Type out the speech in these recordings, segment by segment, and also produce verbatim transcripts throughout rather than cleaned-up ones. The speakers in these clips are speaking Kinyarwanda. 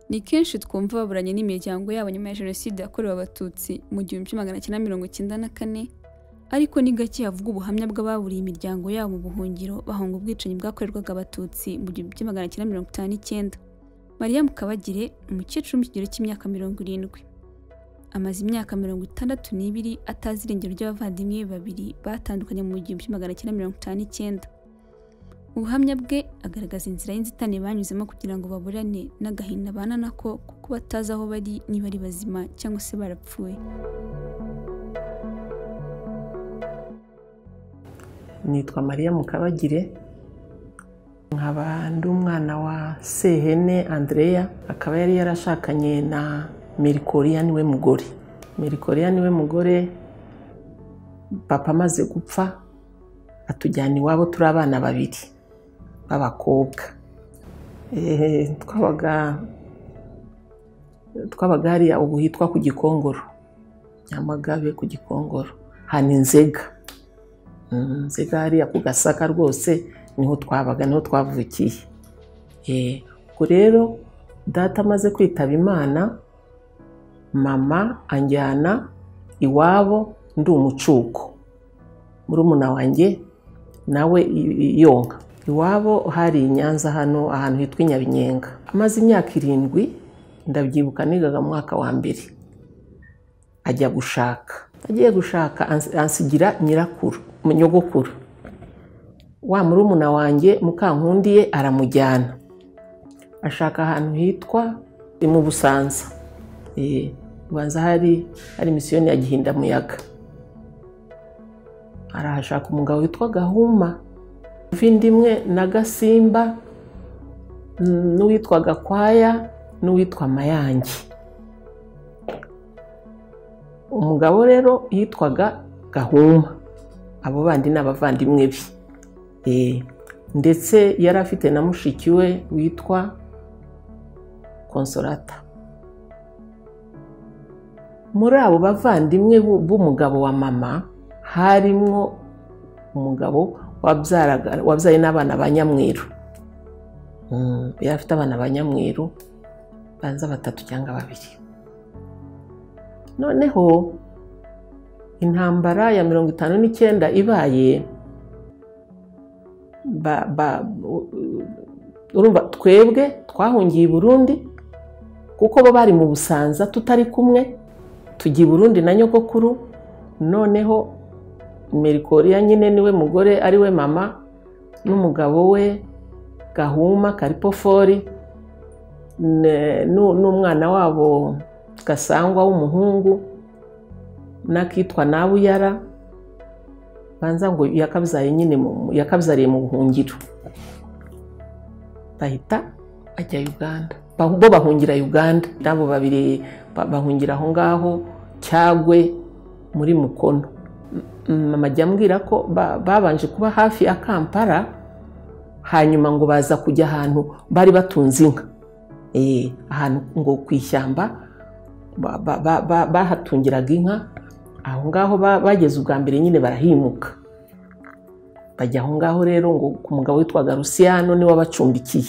Ni kenshi twumva baburanye n'imiryango yabo nyuma ya Jenoside yakorewe Abatutsi mu gihumbi kimwe magana cyenda mirongo icyenda na kane, ariko ni gake havuga ubuhamya bw'ababuriye imiryango yabo mu buhungiro bahunga ubwicanyi bwakorerwaga Abatutsi mu gihumbi kimwe magana cyenda mirongo itanu n'icyenda. Maria Mukabagire ni umukecuru mu kigero cy'imyaka mirongo irindwi. Amaze imyaka mirongo itandatu n'ibiri atazi irengero ry'abavandimwe be babiri batandukanye mu gihumbi kimwe magana cyenda mirongo itanu n'icyenda. Ubuhamya bwe agaragaza inzira y'inzitane banyuzemo kugira ngo baburane n'agahinda bana nako kuko batazi aho bari, niba ari bazima cyangwa se barapfuye. Nitwa Maria Mukabagire, nkaba ndi umwana wa Sehene Andrea, akaba yari yarashakanye na Merikoria niwe mugore. Merikoria niwe mugore, papa amaze gupfa atujyana iwabo turi abana babiri b'abakobwa. Eh twabaga twabaga hariya ubu hitwa ku Gikongoro, Nyamagabe ku Gikongoro, hano Nzega. Nzega hariya ku Gasaka rwose niho twabaga, niho twavukiye. Eh ubwo rero data amaze kwitaba Imana, mama anjyana iwabo ndi umucuko, murumuna wanjye nawe yonka. Iwabo hari Nyanza hano ahantu hitwa Nyabinyenga. Amaze imyaka irindwi, ndabyibuka nigaga mu mwaka wa mbere, ajya gushaka. Agiye gushaka ansigira nyirakuru, nyogokuru. Wa murumuna wanjye Mukankundiye aramujyana, ashaka ahantu hitwa mu Busanza. Eh Busanza hari hari misiyoni ya Gihindamuyaga. Arahashaka umugabo witwa Gahuma, Vindimwe na Gasimba, n'uwitwa Gakwaya, n'uwitwa Mayange. Umugabo rero yitwaga Gahuma, abo bandi n'abavandimwe be. Eh ndetse yari afite na mushiki we witwa Consolata. Muri abo bavandimwe b'umugabo wa mama harimo umugabo wabyaraga wabyaye n'abana ba Nyamweru. Mm, yari afite abana ba Nyamweru banza batatu cyangwa babiri. Noneho intambara ya mirongo itanu n'icyenda ibaye, ba ba urumva twebwe twahungiye i Burundi kuko bo bari mu Busanza tutari kumwe, tugiye Burundi na nyogokuru. Noneho Merikoria nyine niwe mugore ari we mama, n'umugabo we Gahuma Karipofori, n'umwana wabo Gasangwa w'umuhungu nakitwa Nabuyara, banza ngo yakabyaye nyine yakabyariye mu buhungiro. Bahita ajya Uganda, bo bahungira Uganda. Nabo babiri bahungira aho ngaho Cyagwe muri Mukono. Mama jyambwira ko babanje kuba hafi ya Kampala, hanyuma ngo baza kujya ahantu bari batunze inka. Eh ahantu ngo kwishyamba bahatungiraga inka. Aho ngaho bageze ubwa mbere nyine barahimuka, bajya aho ngaho rero ngo ku mugabo witwaga Rusiyano ni wabacumbikiye.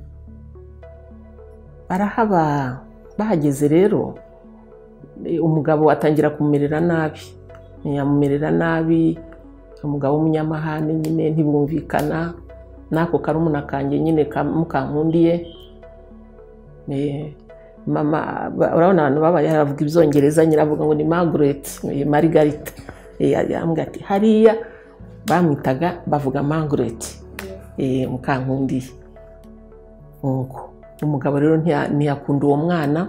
Barahaba, bahageze rero umugabo atangira kumerera nabi, yamumerera nabi. Umugabo w'umunyamahane nyine ntibumvikana, nako karumuna kanjye nyine Mukankundiye. Eh mama urabona abantu baba yaravuga ibyongereza, nyiravuga ngo ni Margaret, Margarita. Eh yambwira ati hariya bamwitaga bavuga Margaret, eh Mukankundiye. Ngo umugabo rero ntiyakunda uwo mwana.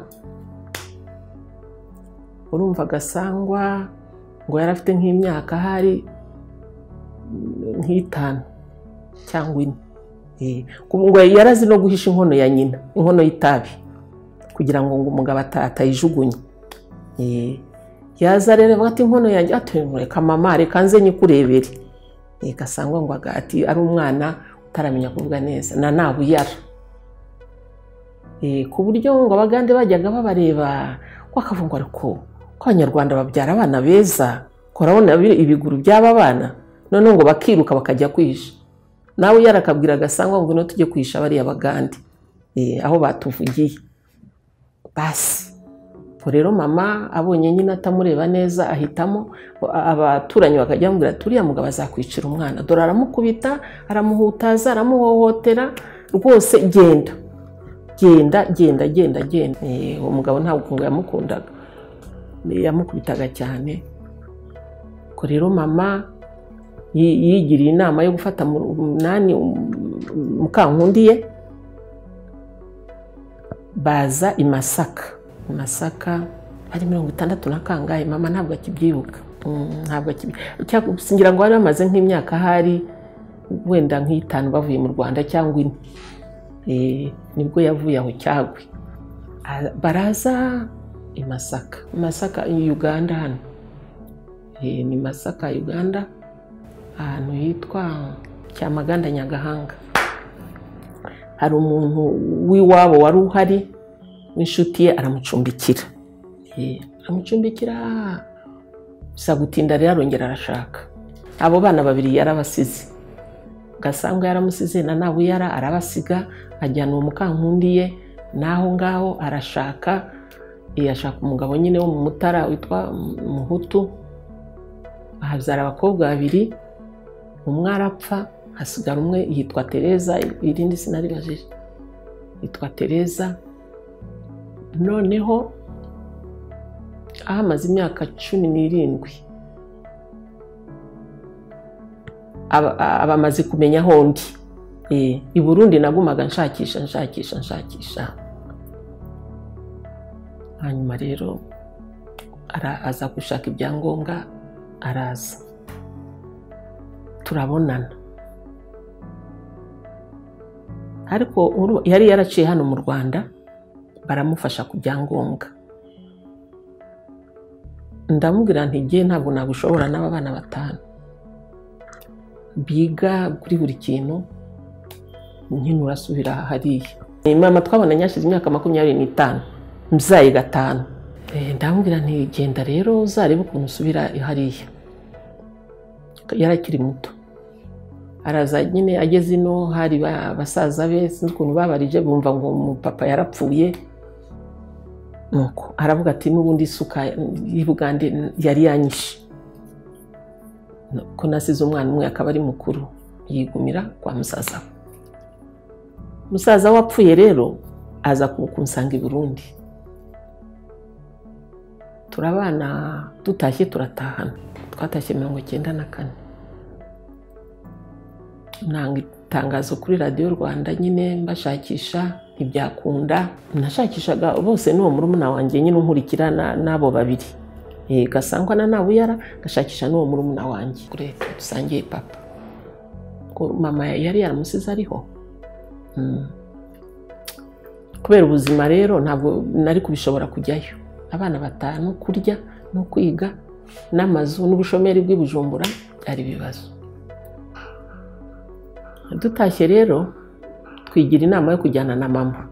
Urumva Gasangwa ngo yarafite nk'imyaka hari nk'itanu cyangwa ine. Eh ngo yarazi no guhisha inkono ya nyina, inkono y'itabi, kugira ngo umugabo atayijugunye. Eh yaza rero bati inkono yanjye atemureka mama reka nze nyikurebere. Eh Gasangwa ngo ati ari umwana utaramenya kuvuga neza na Nabuyara. Eh ku buryo ngo abagande bajyaga babareba kwakavuga ariko ko Abanyarwanda babyara abana beza, korabona ibiguru by'aba bana, none ngo bakiruka bakajya kwisha. Nawe yarakabwira Gasangwa ngo no tujye kwisha bari abagande. Eh aho batuvugiye. basi rero mama abonye nyine atamureba neza ahitamo abaturanyi bakajya bamubwira turiya mugabo azakwicira umwana dore aramukubita aramuhutaza aramuhohotera rwose genda genda genda genda genda uwo mugabo ntabwo ngo yamukundaga yamukubitaga cyane ko rero mama yigiriye inama yo gufata munani Mukankundi ye baza i Masaka i Masaka ari mirongo itandatu na kangahe mama ntabwo akibyibuka ntabwo akibyibuka singira ngo bari bamaze nk'imyaka hari wenda nk'itanu bavuye mu Rwanda cyangwa ine eh nibwo yavuye aho Cyagwe baraza i Masaka Masaka i Uganda hano eh ni Masaka Uganda ahantu hitwa Cyamaganda Nyagahanga hari umuntu w'iwabo wari uhari w'inshuti ye aramucumbikira eh aramucumbikira bisa gutinda rero arongera arashaka abo bana babiri yarabasize gasanga yaramusize na nawe yara arabasiga ajyana Mukankundi ye naho ngaho arashaka yashaka umugabo nyine wo mu Mutara witwa Muhutu ahabyara abakobwa babiri umwe arapfa hasigara umwe yitwa Tereza irindi sinaribajije yitwa Tereza noneho ahamaze imyaka cumi n'irindwi abamaze kumenya hondi eh i Burundi nagumaga nshakisha nshakisha nshakisha hanyuma rero araza gushaka ibyangombwa araza turabonana ariko yari yaraciye hano mu Rwanda baramufasha ku byangombwa ndamubwira nti giye ntabwo nagushobora n'aba bana batanu biga kuri buri kintu nyine urasubira hariya mama twabona nyashize imyaka makumyabiri n'itanu mzaye gatanu eh ndamubwira nti genda rero uzarebe ukuntu usubira hariya yarakiri muto araza nyine ageze ino hari basaza be sinzi ukuntu babarije bumva ngo umupapa yarapfuye nuko aravuga ati n'ubundi isuka y'Ibugande yari yanyishe ko nasize umwana umwe akaba ari mukuru yigumira kwa musaza musaza wapfuye rero aza kumusanga i Burundi turabana tutashye turatahana twatashye mirongo icyenda na kane nanga itangazo kuri Radio Rwanda nyine mbashakisha ntibyakunda nashakishaga bose n'uwo murumuna wanjye nyine unkurikirana nabo babiri eh gasangwa na nabo yara gashakisha n'uwo murumuna wanjye kure dusangiye papa ko mama yari yaramusize ariho mm. kubera ubuzima rero ntabwo nari kubishobora kujyayo abana batanu kurya no kwiga n'amazu n'ubushomeri bw'Ibujumbura ari bibazo dutashye rero twigira inama yo kujyana na mama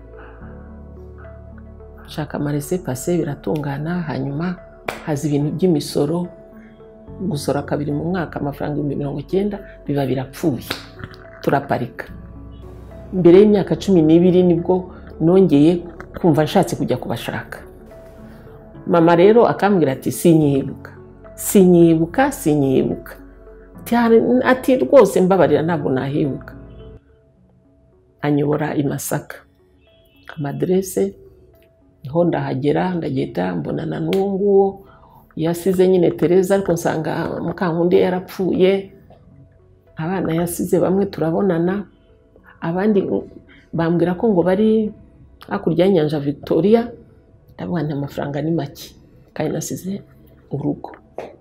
shaka marese passe biratungana hanyuma hazi ibintu by'imisoro gusora kabiri mu mwaka amafaranga mirongo icyenda biba birapfuye turaparika mbere y'imyaka cumi n'ibiri nibwo nongeye kumva nshatse kujya kubashaka mama rero akambwira ati sinyibuka sinyibuka sinyibuka ati rwose mbabarira ntabwo nahibuka anyobora i Masaka amadresse niho ndahagera ndagenda mbonana n'uwo nguwo yasize nyine Tereza ariko nsanga Mukankundi yarapfuye abana yasize bamwe turabonana abandi bambwira ko ngo bari hakurya y'inyanja Victoria ndabona amafaranga ni make kandi nasize urugo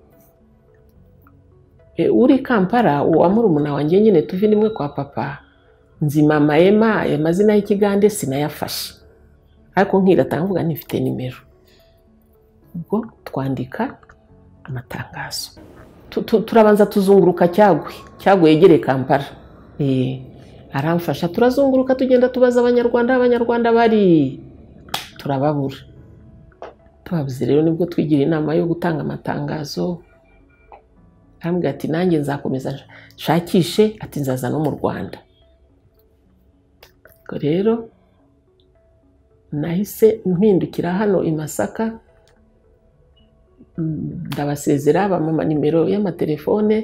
e uri Kampala uwa murumuna wanjye nyine tuvi nimwe kwa papa nzi mama Emma amazina y'Ikigande sinayafashe ariko nkiratanga nifite nimero ubwo twandika amatangazo turabanza tuzunguruka Cyagwe Cyagwe yegere Kampala eh aramfasha turazunguruka tugenda tubaza abanyarwanda abanyarwanda bari turababura tubabuze rero nibwo twigira inama yo gutanga amatangazo arambwira ati nanjye nzakomeza shakishe ati nzaza no mu Rwanda rero nahise mpindukira hano i Masaka, ndabasezera bamama nimero y'amatelefone,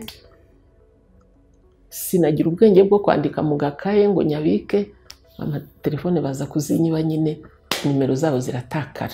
sinagira ubwenge bwo kwandika mu gakaye ngo nyabike, amatelefone baza kuzinyiba nyine, nimero zabo ziratakara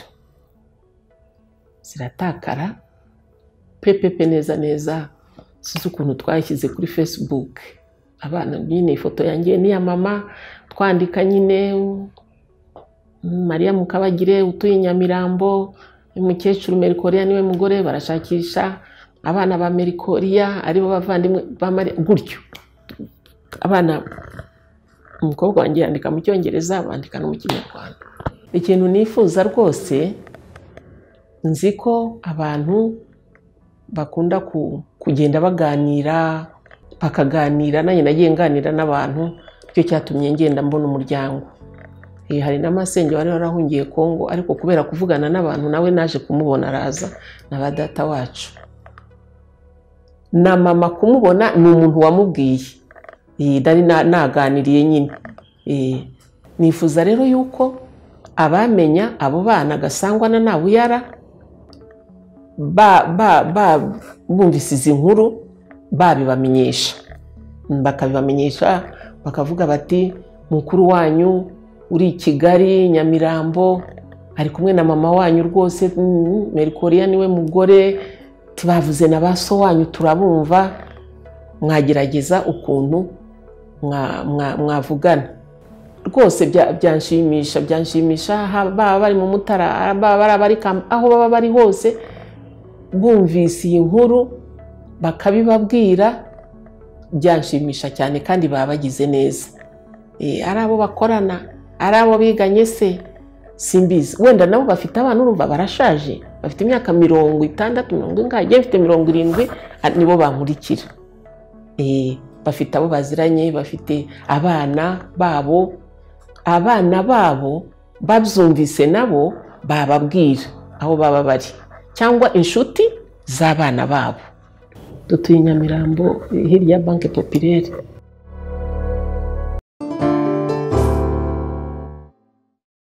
ziratakara pepepe neza neza. Sizi ukuntu twashyize kuri Facebook, abana nyine ifoto yanjye ni ya mama, twandika nyine Maria Mukabagire utuye Nyamirambo, umukecuru Merikoria niwe mugore, barashakisha abana ba Merikoria aribo bavandimwe ba Maria, gutyo. Abana, umukobwa wanjye yandika mu Cyongereza, bandika no mu Kinyarwanda. Ikintu nifuza rwose, nzi ko abantu bakunda kugenda baganira, bakaganira, nanjye nagiye nganira n'abantu, cyo cyatumye ngenda mbona umuryango. Hari n'amasenge bari barahungiye Kongo, ariko kubera kuvugana n'abantu nawe naje kumubona araza na ba data wacu. Na mama kumubona ni umuntu wamubwiye, ndari naganiriye nyine. Nifuza rero yuko abamenya abo bana Gasangwa na Nabuyara ba ba ba bumvise izi nkuru babibamenyesha, bakabibamenyesha bakavuga bati mukuru wanyu uri i Kigali Nyamirambo ari kumwe na mama wanyu rwose, Merikoria niwe mugore, tibavuze na baso wanyu turabumva, mwagerageza ukuntu mwavugana. Rwose byanshimisha byanshimisha baba bari mu Mutara, baba bari aho baba bari hose, bumvise iyi nkuru bakabibabwira, byanshimisha cyane kandi baba bagize neza. Ari abo bakorana, ari abo biganye se simbizi, wenda nabo bafite abana urumva barashaje, bafite imyaka mirongo itandatu mirongo ingahe, bafite mirongo irindwi, nibo bankurikira. Bafite abo baziranye, bafite abana babo, abana babo babyumvise nabo bababwira aho baba bari, cyangwa inshuti z'abana babo. Dutuye Nyamirambo hirya ya Banque Populaire.